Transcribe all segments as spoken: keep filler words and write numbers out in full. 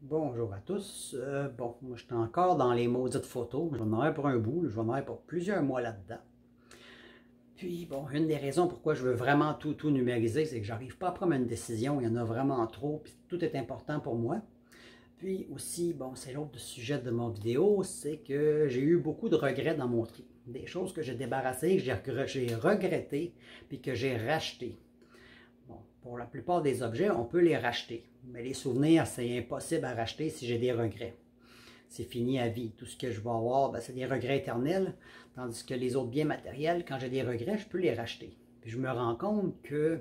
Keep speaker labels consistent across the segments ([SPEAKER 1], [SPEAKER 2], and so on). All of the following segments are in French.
[SPEAKER 1] Bonjour à tous. Euh, bon, moi je suis encore dans les maudites photos. Je vais en avoir pour un bout, je vais en avoir pour plusieurs mois là-dedans. Puis bon, une des raisons pourquoi je veux vraiment tout, tout numériser, c'est que j'arrive pas à prendre une décision. Il y en a vraiment trop, puis tout est important pour moi. Puis aussi, bon, c'est l'autre sujet de mon vidéo, c'est que j'ai eu beaucoup de regrets dans mon tri. Des choses que j'ai débarrassées, que j'ai regrettées, puis que j'ai rachetées. Bon, pour la plupart des objets, on peut les racheter. Mais les souvenirs, c'est impossible à racheter si j'ai des regrets. C'est fini à vie. Tout ce que je vais avoir, ben, c'est des regrets éternels. Tandis que les autres biens matériels, quand j'ai des regrets, je peux les racheter. Puis je me rends compte que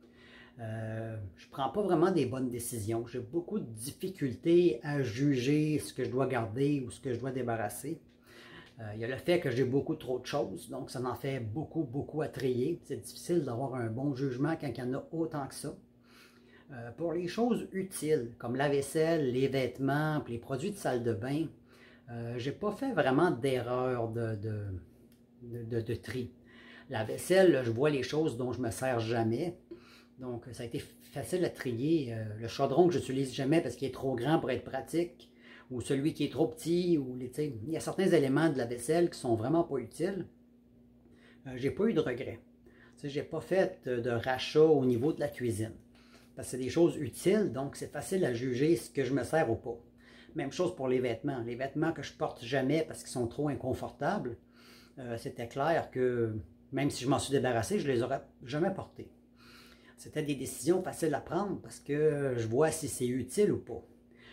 [SPEAKER 1] euh, je ne prends pas vraiment des bonnes décisions. J'ai beaucoup de difficultés à juger ce que je dois garder ou ce que je dois débarrasser. Euh, il y a le fait que j'ai beaucoup trop de choses, donc ça en fait beaucoup, beaucoup à trier. C'est difficile d'avoir un bon jugement quand il y en a autant que ça. Euh, pour les choses utiles, comme la vaisselle, les vêtements, les produits de salle de bain, euh, j'ai pas fait vraiment d'erreur de, de, de, de, de tri. La vaisselle, je vois les choses dont je me sers jamais. Donc, ça a été facile à trier. Euh, le chaudron que j'utilise jamais parce qu'il est trop grand pour être pratique, ou celui qui est trop petit, ou les, il y a certains éléments de la vaisselle qui sont vraiment pas utiles. Euh, j'ai pas eu de regrets. J'ai pas fait de rachat au niveau de la cuisine. Parce que c'est des choses utiles, donc c'est facile à juger ce que je me sers ou pas. Même chose pour les vêtements. Les vêtements que je porte jamais parce qu'ils sont trop inconfortables, euh, c'était clair que même si je m'en suis débarrassé, je ne les aurais jamais portés. C'était des décisions faciles à prendre parce que je vois si c'est utile ou pas.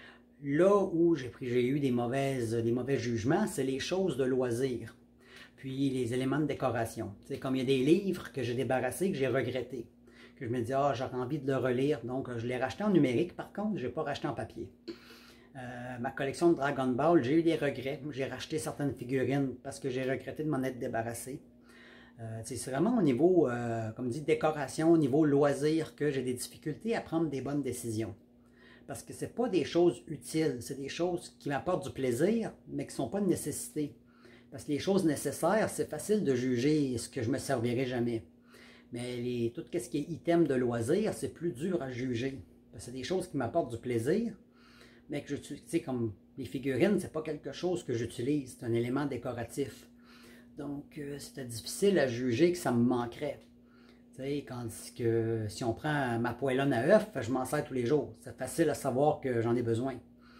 [SPEAKER 1] Là où j'ai eu des, mauvaises, des mauvais jugements, c'est les choses de loisirs. Puis les éléments de décoration. C'est comme il y a des livres que j'ai débarrassés, que j'ai regrettés. Que je me dis, ah, j'aurais envie de le relire. Donc, je l'ai racheté en numérique, par contre, je n'ai pas racheté en papier. Euh, ma collection de Dragon Ball, j'ai eu des regrets. J'ai racheté certaines figurines parce que j'ai regretté de m'en être débarrassé. Euh, c'est vraiment au niveau, euh, comme dit, décoration, au niveau loisir, que j'ai des difficultés à prendre des bonnes décisions. Parce que ce n'est pas des choses utiles, c'est des choses qui m'apportent du plaisir, mais qui ne sont pas de nécessité. Parce que les choses nécessaires, c'est facile de juger ce que je ne me servirai jamais. Mais les, tout ce qui est item de loisir, c'est plus dur à juger. Parce que c'est des choses qui m'apportent du plaisir, mais que je, tu sais, comme les figurines, c'est pas quelque chose que j'utilise, c'est un élément décoratif. Donc, euh, c'était difficile à juger que ça me manquerait. Tu sais, quand que, si on prend ma poêlonne à œufs, je m'en sers tous les jours. C'est facile à savoir que j'en ai besoin.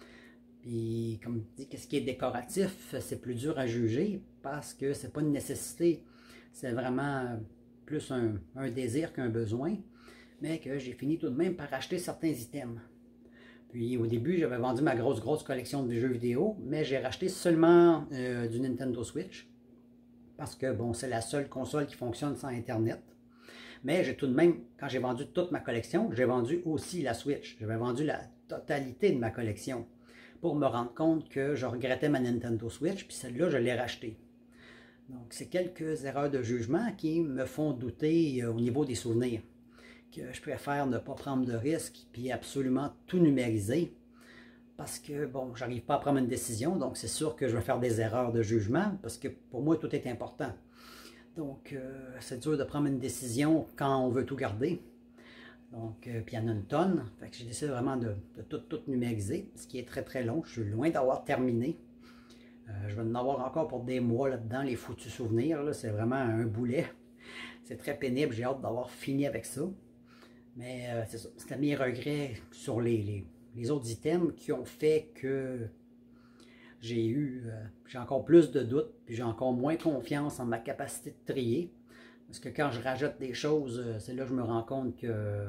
[SPEAKER 1] Puis, comme je dis, qu'est-ce qui est décoratif, c'est plus dur à juger parce que c'est pas une nécessité. C'est vraiment plus un, un désir qu'un besoin, mais que j'ai fini tout de même par acheter certains items. Puis au début, j'avais vendu ma grosse, grosse collection de jeux vidéo, mais j'ai racheté seulement euh, du Nintendo Switch, parce que bon, c'est la seule console qui fonctionne sans Internet. Mais j'ai tout de même, quand j'ai vendu toute ma collection, j'ai vendu aussi la Switch. J'avais vendu la totalité de ma collection pour me rendre compte que je regrettais ma Nintendo Switch, puis celle-là, je l'ai rachetée. Donc, c'est quelques erreurs de jugement qui me font douter au niveau des souvenirs. Que je préfère ne pas prendre de risques puis absolument tout numériser. Parce que, bon, j'arrive pas à prendre une décision, donc c'est sûr que je vais faire des erreurs de jugement, parce que pour moi, tout est important. Donc, euh, c'est dur de prendre une décision quand on veut tout garder. Donc, euh, puis il y en a une tonne. Fait que j'ai décidé vraiment de, de tout, tout numériser, ce qui est très, très long. Je suis loin d'avoir terminé. Euh, je vais en avoir encore pour des mois là-dedans, les foutus souvenirs. C'est vraiment un boulet. C'est très pénible. J'ai hâte d'avoir fini avec ça. Mais euh, c'est ça. C'était mes regrets sur les, les, les autres items qui ont fait que j'ai eu, euh, j'ai encore plus de doutes, puis j'ai encore moins confiance en ma capacité de trier. Parce que quand je rajoute des choses, c'est là que je me rends compte que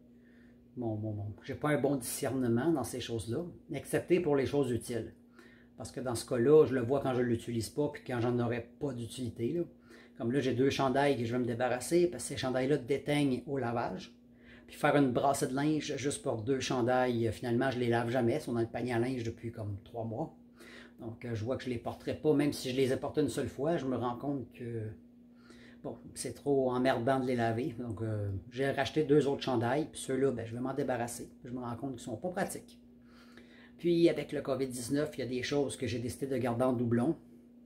[SPEAKER 1] bon, bon, bon, j'ai pas un bon discernement dans ces choses-là, excepté pour les choses utiles. Parce que dans ce cas-là, je le vois quand je ne l'utilise pas, puis quand j'en aurais pas d'utilité. Comme là, j'ai deux chandails que je vais me débarrasser, parce que ces chandails-là déteignent au lavage. Puis faire une brassée de linge juste pour deux chandails, finalement, je les lave jamais. Ils sont dans le panier à linge depuis comme trois mois. Donc, je vois que je ne les porterai pas. Même si je les ai portés une seule fois, je me rends compte que bon, c'est trop emmerdant de les laver. Donc, euh, j'ai racheté deux autres chandails. Puis ceux-là, ben, je vais m'en débarrasser. Je me rends compte qu'ils ne sont pas pratiques. Puis, avec le COVID dix-neuf, il y a des choses que j'ai décidé de garder en doublon.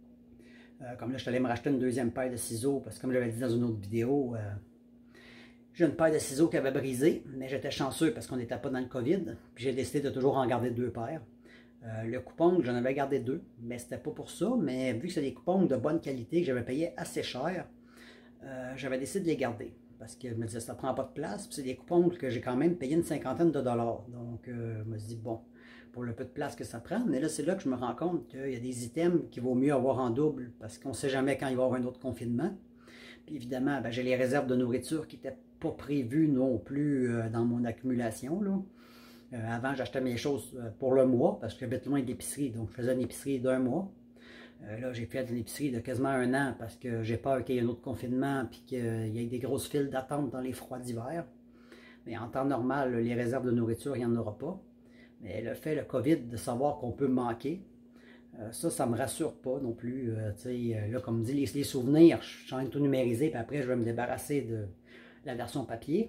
[SPEAKER 1] Euh, comme là, je suis allé me racheter une deuxième paire de ciseaux. Parce que comme j'avais dit dans une autre vidéo, euh, J'ai une paire de ciseaux qui avait brisé, mais j'étais chanceux parce qu'on n'était pas dans le COVID. J'ai décidé de toujours en garder deux paires. Euh, le coupon, j'en avais gardé deux, mais c'était pas pour ça. Mais vu que c'est des coupons de bonne qualité que j'avais payé assez cher, euh, j'avais décidé de les garder. Parce que je me disais, ça ne prend pas de place. C'est des coupons que j'ai quand même payé une cinquantaine de dollars. Donc, euh, je me suis dit, bon, pour le peu de place que ça prend. Mais là, c'est là que je me rends compte qu'il y a des items qu'il vaut mieux avoir en double parce qu'on ne sait jamais quand il va y avoir un autre confinement. Puis évidemment, ben, j'ai les réserves de nourriture qui n'étaient pas prévues non plus euh, dans mon accumulation, là. Euh, avant, j'achetais mes choses pour le mois parce que j'habite loin de l'épicerie. Donc, je faisais une épicerie d'un mois. Euh, là, j'ai fait une épicerie de quasiment un an parce que j'ai peur qu'il y ait un autre confinement et qu'il y ait des grosses files d'attente dans les froids d'hiver. Mais en temps normal, les réserves de nourriture, il n'y en aura pas. Mais le fait, le COVID, de savoir qu'on peut manquer, euh, ça, ça ne me rassure pas non plus. Euh, euh, là, comme dit, les, les souvenirs, je suis en train de tout numériser, puis après, je vais me débarrasser de la version papier.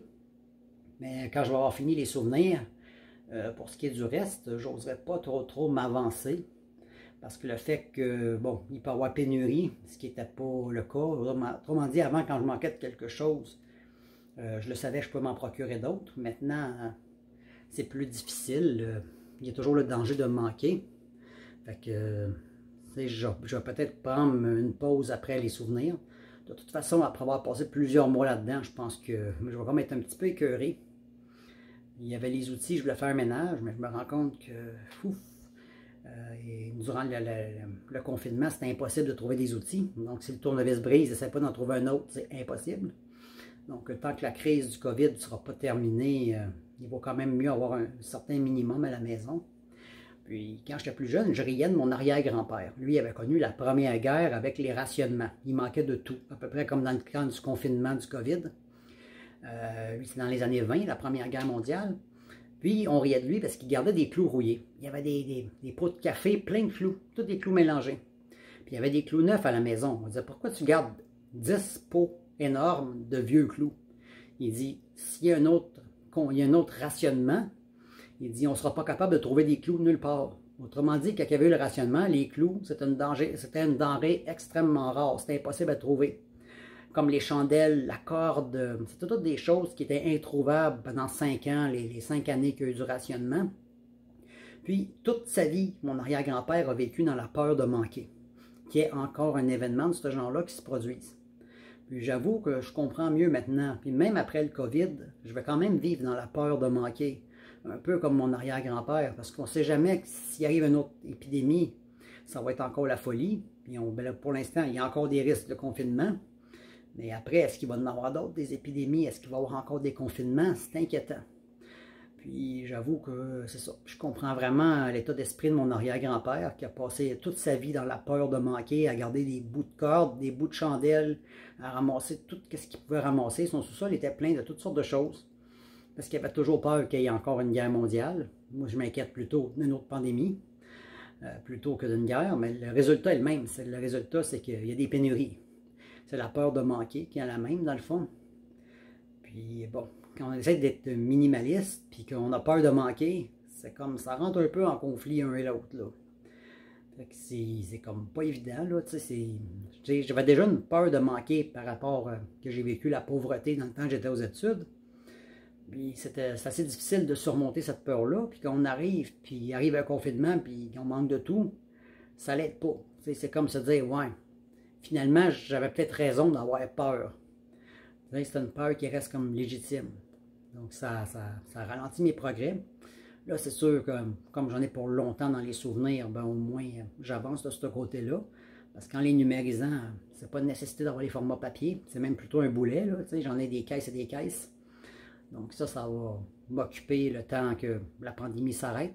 [SPEAKER 1] Mais quand je vais avoir fini les souvenirs, euh, pour ce qui est du reste, j'oserais pas trop trop m'avancer. Parce que le fait que, bon, il peut y avoir pénurie, ce qui n'était pas le cas. Autrement dit, avant, quand je manquais de quelque chose, euh, je le savais, je pouvais m'en procurer d'autres. Maintenant, c'est plus difficile. Euh, il y a toujours le danger de manquer. Fait que, euh, je, je vais peut-être prendre une pause après les souvenirs. De toute façon, après avoir passé plusieurs mois là-dedans, je pense que je vais quand même être un petit peu écœuré. Il y avait les outils, je voulais faire un ménage, mais je me rends compte que, ouf, euh, et durant le, le, le confinement, c'était impossible de trouver des outils. Donc, si le tournevis brise, n'essaie pas d'en trouver un autre, c'est impossible. Donc, tant que la crise du COVID ne sera pas terminée, euh, il vaut quand même mieux avoir un certain minimum à la maison. Puis, quand j'étais plus jeune, je riais de mon arrière-grand-père. Lui, il avait connu la première guerre avec les rationnements. Il manquait de tout, à peu près comme dans le temps du confinement du COVID. Euh, lui, c'est dans les années vingt, la Première Guerre mondiale. Puis, on riait de lui parce qu'il gardait des clous rouillés. Il y avait des, des, des pots de café pleins de clous, tous des clous mélangés. Puis, il y avait des clous neufs à la maison. On disait, pourquoi tu gardes dix pots énormes de vieux clous? Il dit, s'il y a un autre, il y a un autre rationnement, il dit, on ne sera pas capable de trouver des clous nulle part. Autrement dit, quand il y avait eu le rationnement, les clous, c'était une, une denrée extrêmement rare. C'était impossible à trouver. Comme les chandelles, la corde, c'était toutes des choses qui étaient introuvables pendant cinq ans, les, les cinq années qu'il y a eu du rationnement. Puis, toute sa vie, mon arrière-grand-père a vécu dans la peur de manquer, qui est encore un événement de ce genre-là qui se produise. Puis, j'avoue que je comprends mieux maintenant. Puis, même après le COVID, je vais quand même vivre dans la peur de manquer. Un peu comme mon arrière-grand-père, parce qu'on ne sait jamais s'il arrive une autre épidémie, ça va être encore la folie. Puis, on, ben pour l'instant, il y a encore des risques de confinement. Mais après, est-ce qu'il va y en avoir d'autres, des épidémies? Est-ce qu'il va y avoir encore des confinements? C'est inquiétant. Puis j'avoue que c'est ça. Je comprends vraiment l'état d'esprit de mon arrière-grand-père qui a passé toute sa vie dans la peur de manquer, à garder des bouts de corde, des bouts de chandelle, à ramasser tout ce qu'il pouvait ramasser. Son sous-sol était plein de toutes sortes de choses. Parce qu'il avait toujours peur qu'il y ait encore une guerre mondiale. Moi, je m'inquiète plutôt d'une autre pandémie, euh, plutôt que d'une guerre. Mais le résultat est le même. Le résultat, c'est qu'il y a des pénuries. C'est la peur de manquer qui est la même, dans le fond. Puis, bon, quand on essaie d'être minimaliste, puis qu'on a peur de manquer, c'est comme, ça rentre un peu en conflit un et l'autre, là. Fait que c'est comme pas évident, là, tu sais, j'avais déjà une peur de manquer par rapport à que j'ai vécu la pauvreté dans le temps que j'étais aux études. Puis, c'était assez difficile de surmonter cette peur-là, puis quand on arrive, puis arrive un confinement, puis on manque de tout, ça l'aide pas. C'est comme se dire, ouais, finalement, j'avais peut-être raison d'avoir peur. C'est une peur qui reste comme légitime. Donc, ça, ça, ça ralentit mes progrès. Là, c'est sûr que, comme j'en ai pour longtemps dans les souvenirs, ben, au moins, j'avance de ce côté-là. Parce qu'en les numérisant, c'est pas de nécessité d'avoir les formats papier. C'est même plutôt un boulet. J'en ai des caisses et des caisses. Donc, ça, ça va m'occuper le temps que la pandémie s'arrête.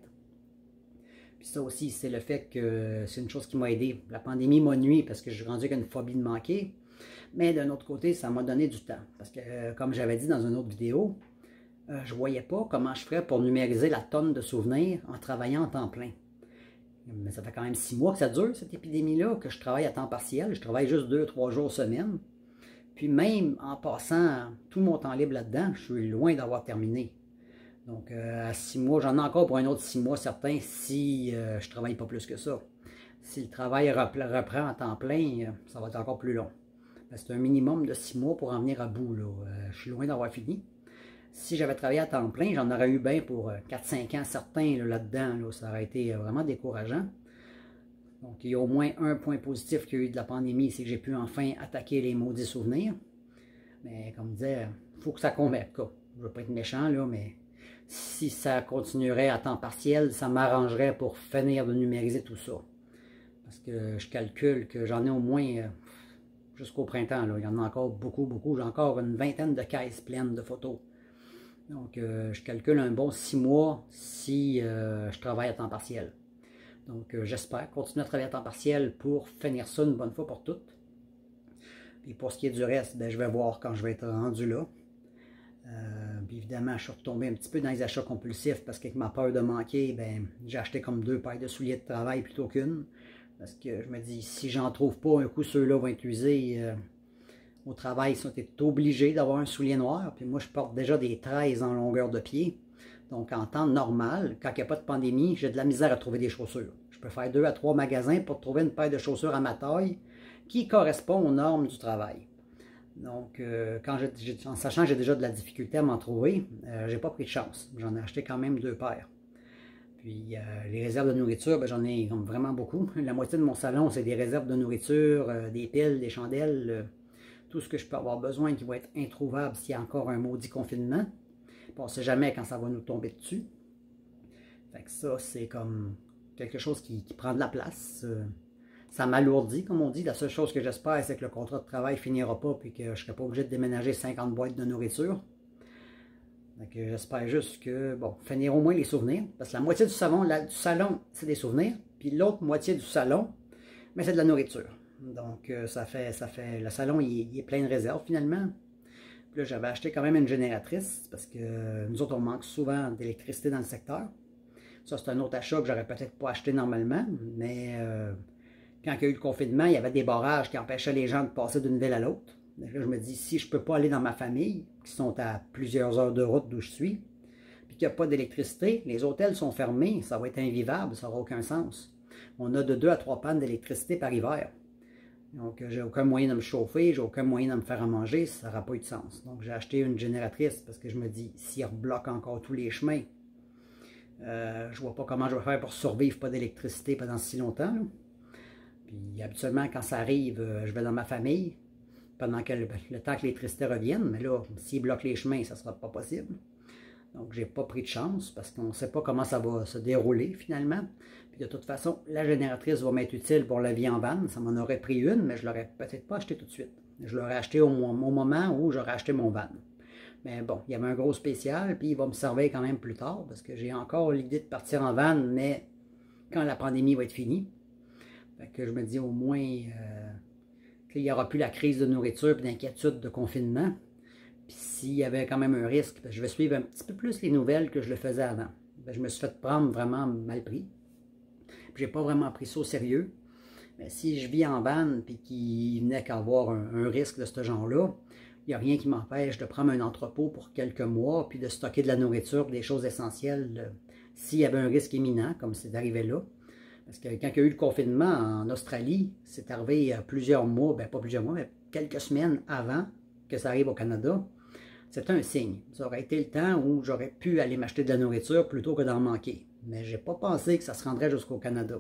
[SPEAKER 1] Puis ça aussi, c'est le fait que c'est une chose qui m'a aidé. La pandémie m'a nuit parce que je suis rendu avec une phobie de manquer. Mais d'un autre côté, ça m'a donné du temps. Parce que, euh, comme j'avais dit dans une autre vidéo, euh, je ne voyais pas comment je ferais pour numériser la tonne de souvenirs en travaillant en temps plein. Mais ça fait quand même six mois que ça dure, cette épidémie-là, que je travaille à temps partiel. Je travaille juste deux, trois jours semaine. Puis même en passant tout mon temps libre là-dedans, je suis loin d'avoir terminé. Donc, euh, à six mois, j'en ai encore pour un autre six mois certains si euh, je ne travaille pas plus que ça. Si le travail reprend en temps plein, euh, ça va être encore plus long. Ben, c'est un minimum de six mois pour en venir à bout. Là. Euh, je suis loin d'avoir fini. Si j'avais travaillé à temps plein, j'en aurais eu bien pour quatre cinq ans certains là-dedans. Là, ça aurait été vraiment décourageant. Donc, il y a au moins un point positif qu'il y a eu de la pandémie, c'est que j'ai pu enfin attaquer les maudits souvenirs. Mais comme je disais, il faut que ça converque. Je ne veux pas être méchant, là, mais si ça continuerait à temps partiel, ça m'arrangerait pour finir de numériser tout ça. Parce que je calcule que j'en ai au moins euh, jusqu'au printemps. Là. Il y en a encore beaucoup, beaucoup. J'ai encore une vingtaine de caisses pleines de photos. Donc, euh, je calcule un bon six mois si euh, je travaille à temps partiel. Donc, euh, j'espère continuer à travailler à temps partiel pour finir ça une bonne fois pour toutes. Puis pour ce qui est du reste, ben, je vais voir quand je vais être rendu là. Euh, puis évidemment, je suis retombé un petit peu dans les achats compulsifs parce qu'avec ma peur de manquer, ben, j'ai acheté comme deux paires de souliers de travail plutôt qu'une. Parce que je me dis, si j'en trouve pas, un coup ceux-là vont être usés. Euh, au travail, ils sont obligés d'avoir un soulier noir. Puis moi, je porte déjà des treize en longueur de pied. Donc, en temps normal, quand il n'y a pas de pandémie, j'ai de la misère à trouver des chaussures. Je peux faire deux à trois magasins pour trouver une paire de chaussures à ma taille qui correspond aux normes du travail. Donc, euh, quand j'ai, en sachant que j'ai déjà de la difficulté à m'en trouver, euh, j'ai pas pris de chance. J'en ai acheté quand même deux paires. Puis, euh, les réserves de nourriture, ben, j'en ai comme vraiment beaucoup. La moitié de mon salon, c'est des réserves de nourriture, euh, des piles, des chandelles, euh, tout ce que je peux avoir besoin qui va être introuvable s'il y a encore un maudit confinement. On ne sait jamais quand ça va nous tomber dessus. Fait que ça, c'est comme quelque chose qui, qui prend de la place. Euh, ça m'alourdit, comme on dit. La seule chose que j'espère, c'est que le contrat de travail ne finira pas et que je ne serai pas obligé de déménager cinquante boîtes de nourriture. J'espère juste que, bon, finir au moins les souvenirs. Parce que la moitié du salon, la, du salon, c'est des souvenirs. Puis l'autre moitié du salon, mais c'est de la nourriture. Donc, euh, ça fait, ça fait, le salon, il, il est plein de réserves finalement. Puis là, j'avais acheté quand même une génératrice parce que nous autres, on manque souvent d'électricité dans le secteur. Ça, c'est un autre achat que j'aurais peut-être pas acheté normalement, mais euh, quand il y a eu le confinement, il y avait des barrages qui empêchaient les gens de passer d'une ville à l'autre. Là, je me dis, si je ne peux pas aller dans ma famille, qui sont à plusieurs heures de route d'où je suis, puis qu'il n'y a pas d'électricité, les hôtels sont fermés, ça va être invivable, ça n'aura aucun sens. On a de deux à trois pannes d'électricité par hiver. Donc, j'ai aucun moyen de me chauffer, j'ai aucun moyen de me faire à manger, ça n'aura pas eu de sens. Donc, j'ai acheté une génératrice parce que je me dis, s'il rebloque encore tous les chemins, euh, je ne vois pas comment je vais faire pour survivre pas d'électricité pendant si longtemps. Là. Puis, habituellement, quand ça arrive, euh, je vais dans ma famille pendant que le, le temps que l'électricité revienne. Mais là, s'il bloque les chemins, ça ne sera pas possible. Donc, j'ai pas pris de chance parce qu'on ne sait pas comment ça va se dérouler finalement. Puis de toute façon, la génératrice va m'être utile pour la vie en van. Ça m'en aurait pris une, mais je ne l'aurais peut-être pas acheté tout de suite. Je l'aurais acheté au, au moment où j'aurais acheté mon van. Mais bon, il y avait un gros spécial, puis il va me servir quand même plus tard parce que j'ai encore l'idée de partir en van, mais quand la pandémie va être finie. Fait que je me dis au moins euh, qu'il n'y aura plus la crise de nourriture et d'inquiétude de confinement. Puis s'il y avait quand même un risque, je vais suivre un petit peu plus les nouvelles que je le faisais avant. Je me suis fait prendre vraiment mal pris. Puis j'ai pas vraiment pris ça au sérieux. Mais si je vis en van et qu'il venait qu'à avoir un, un risque de ce genre-là, il n'y a rien qui m'empêche de prendre un entrepôt pour quelques mois puis de stocker de la nourriture, des choses essentielles, euh, s'il y avait un risque imminent, comme c'est arrivé là. Parce que quand il y a eu le confinement en Australie, c'est arrivé plusieurs mois, ben pas plusieurs mois, mais quelques semaines avant que ça arrive au Canada, c'était un signe. Ça aurait été le temps où j'aurais pu aller m'acheter de la nourriture plutôt que d'en manquer. Mais je n'ai pas pensé que ça se rendrait jusqu'au Canada.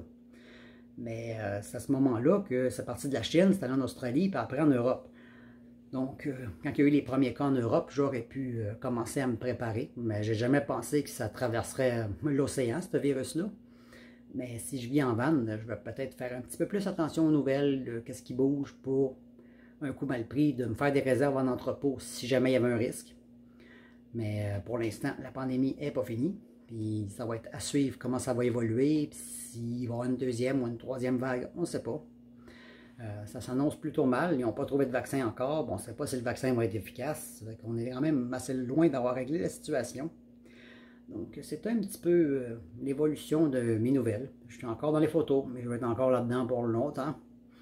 [SPEAKER 1] Mais euh, c'est à ce moment-là que c'est parti de la Chine, c'est allé en Australie, puis après en Europe. Donc, euh, quand il y a eu les premiers cas en Europe, j'aurais pu euh, commencer à me préparer. Mais j'ai jamais pensé que ça traverserait euh, l'océan, ce virus-là. Mais si je vis en van, je vais peut-être faire un petit peu plus attention aux nouvelles, de qu'est-ce qui bouge pour un coup mal pris, de me faire des réserves en entrepôt si jamais il y avait un risque. Mais euh, pour l'instant, la pandémie n'est pas finie. Puis ça va être à suivre comment ça va évoluer. Puis s'il va y avoir une deuxième ou une troisième vague, on ne sait pas. Euh, ça s'annonce plutôt mal. Ils n'ont pas trouvé de vaccin encore. Bon, on ne sait pas si le vaccin va être efficace. On est quand même assez loin d'avoir réglé la situation. Donc, c'est un petit peu euh, l'évolution de mes nouvelles. Je suis encore dans les photos, mais je vais être encore là-dedans pour longtemps.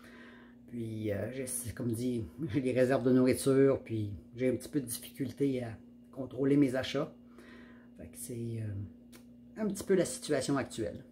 [SPEAKER 1] Puis, euh, j'ai, comme dit, j'ai des réserves de nourriture, puis j'ai un petit peu de difficulté à contrôler mes achats. Fait que c'est euh, un petit peu la situation actuelle.